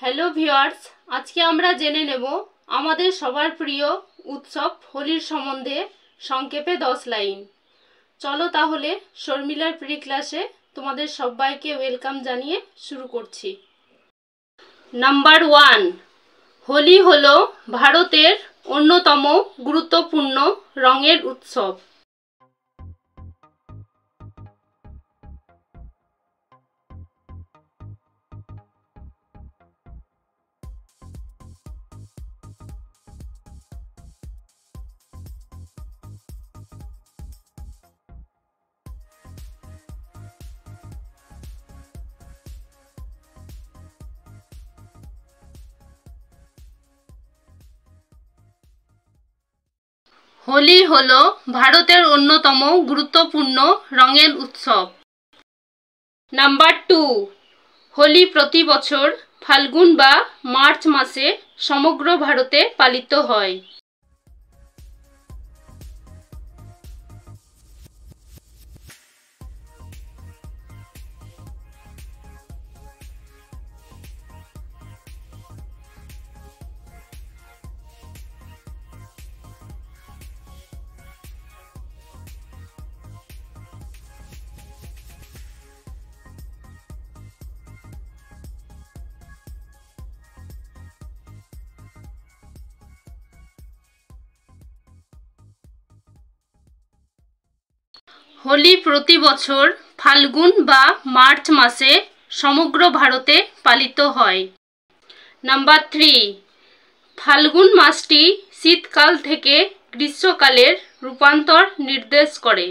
Hello viewers, আজকে আমরা জেনে নেব আমাদের সবার প্রিয় উৎসব হোলির সম্বন্ধে সংক্ষেপে 10 লাইন। চলো তাহলে শর্মিলার প্রি ক্লাসে তোমাদের সবাইকে ওয়েলকাম জানিয়ে শুরু করছি। নাম্বার 1, হোলি হলো ভারতের অন্যতম গুরুত্বপূর্ণ রঙের উৎসব। হোলি হলো ভারতের অন্যতম গুরুত্বপূর্ণ রঙের উৎসব। নাম্বার 2, হোলি প্রতি বছর ফাল্গুন বা মার্চ মাসে সমগ্র ভারতে পালিত হয়। হোলি প্রতি বছর ফাল্গুন বা মার্চ মাসে সমগ্র ভারতে পালিত হয়। নাম্বার 3, ফাল্গুন মাসটি শীতকাল থেকে গ্রীষ্মকালের রূপান্তর নির্দেশ করে।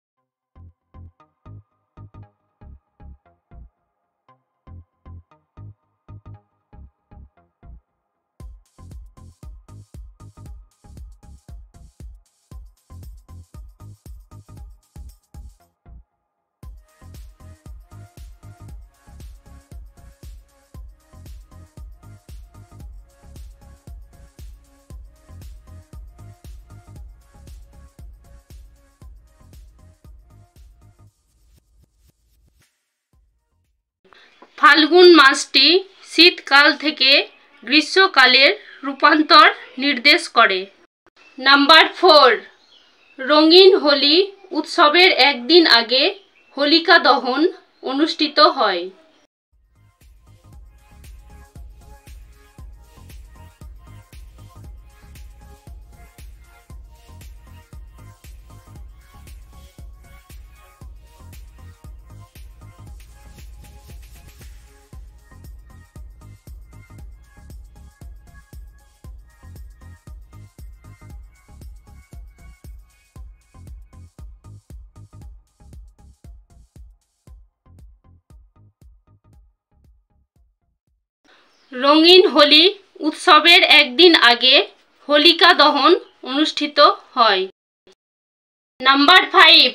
ফাল্গুন মাসটি শীতকাল থেকে গ্রীষ্মকালের রূপান্তর নির্দেশ করে। নাম্বার 4, রঙিন হোলি উৎসবের একদিন আগে হোলিকা দহন অনুষ্ঠিত হয়। রঙিন হোলি উৎসবের একদিন আগে হোলিকা দহন অনুষ্ঠিত হয়। নাম্বার 5,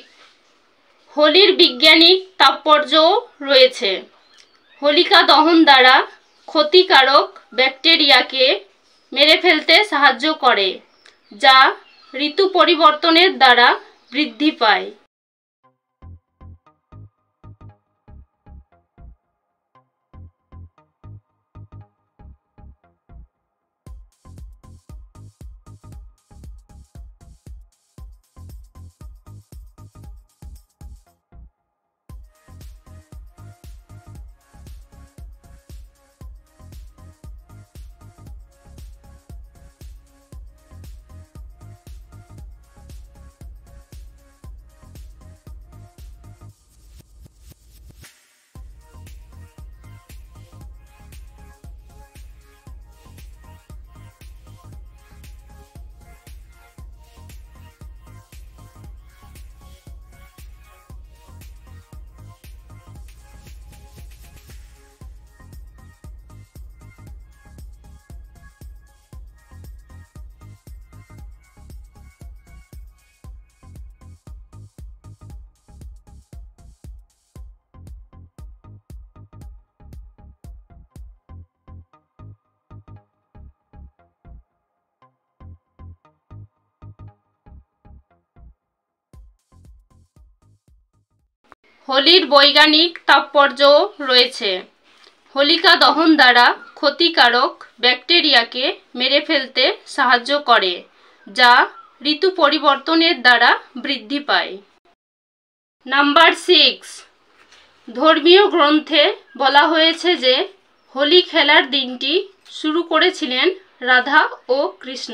হোলির বৈজ্ঞানিক তাৎপর্যও রয়েছে। হোলিকা দহন দ্বারা ক্ষতিকারক ব্যাকটেরিয়াকে মেরে ফেলতে সাহায্য করে, যা ঋতু পরিবর্তনের দ্বারা বৃদ্ধি পায়। হোলির বৈজ্ঞানিক তাৎপর্যও রয়েছে। হোলিকা দহন দ্বারা ক্ষতিকারক ব্যাকটেরিয়াকে মেরে ফেলতে সাহায্য করে, যা ঋতু পরিবর্তনের দ্বারা বৃদ্ধি পায়। নাম্বার 6, ধর্মীয় গ্রন্থে বলা হয়েছে যে হোলি খেলার দিনটি শুরু করেছিলেন রাধা ও কৃষ্ণ।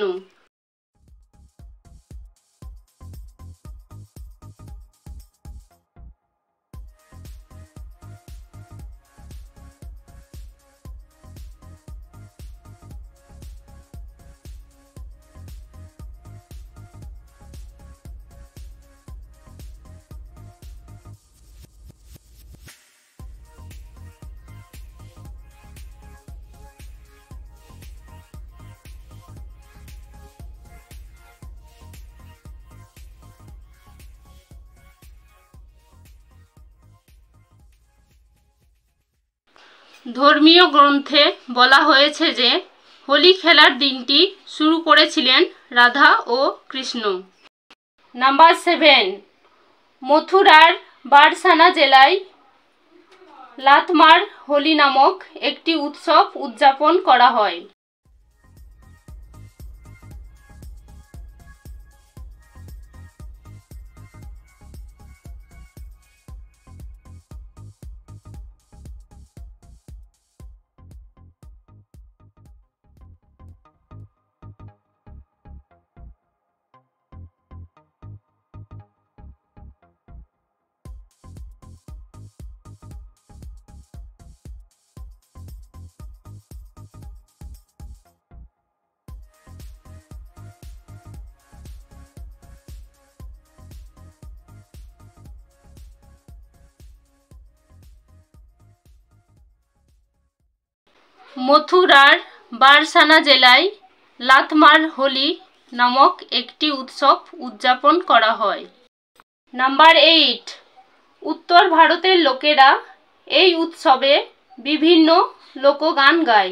ধর্মীয় গ্রন্থে বলা হয়েছে যে হোলি খেলার দিনটি শুরু করেছিলেন রাধা ও কৃষ্ণ। নাম্বার 7, মথুরার বারসানা জেলায় লাতমার হোলি নামক একটি উৎসব উদযাপন করা হয়। মথুরার বারসানা জেলায় লাতমার হোলি নামক একটি উৎসব উদযাপন করা হয়। নাম্বার 8, উত্তর ভারতের লোকেরা এই উৎসবে বিভিন্ন লোকগান গায়।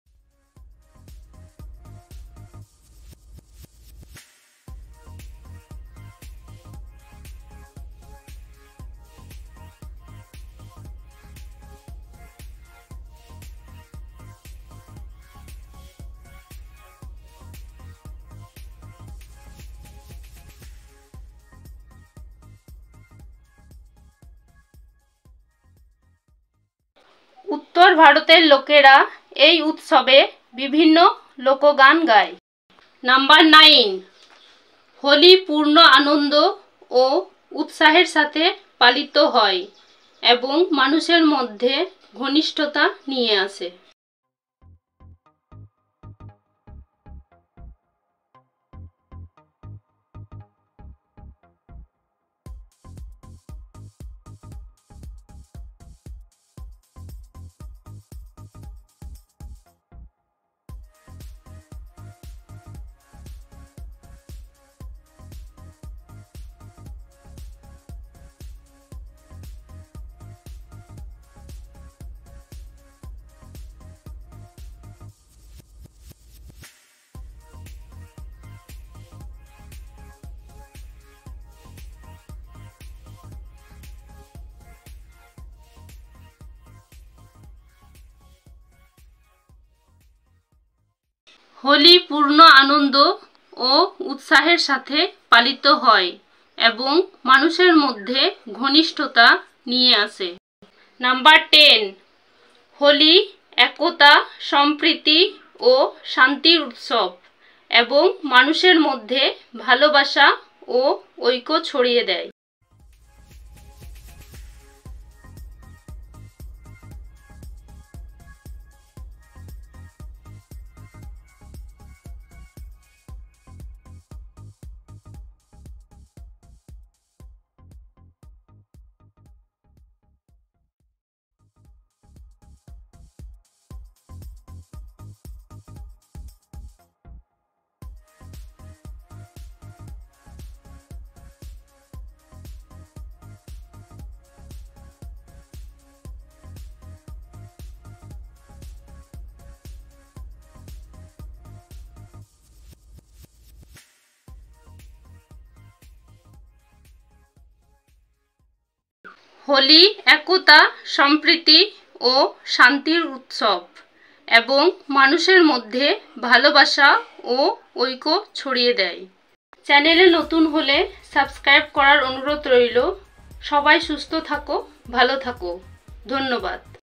উত্তর ভারতের লোকেরা এই উৎসবে বিভিন্ন লোকগান গায়। নাম্বার 9, হোলি পূর্ণ আনন্দ ও উৎসাহের সাথে পালিত হয় এবং মানুষের মধ্যে ঘনিষ্ঠতা নিয়ে আসে। হোলি পূর্ণ আনন্দ ও উৎসাহের সাথে পালিত হয় এবং মানুষের মধ্যে ঘনিষ্ঠতা নিয়ে আসে। নাম্বার 10, হোলি একতা, সম্প্রীতি ও শান্তির উৎসব এবং মানুষের মধ্যে ভালোবাসা ও ঐক্য ছড়িয়ে দেয়। হোলি একতা, সম্প্রীতি ও শান্তির উৎসব এবং মানুষের মধ্যে ভালোবাসা ও ঐক্য ছড়িয়ে দেয়। চ্যানেলে নতুন হলে সাবস্ক্রাইব করার অনুরোধ রইল। সবাই সুস্থ থাকো, ভালো থাকো। ধন্যবাদ।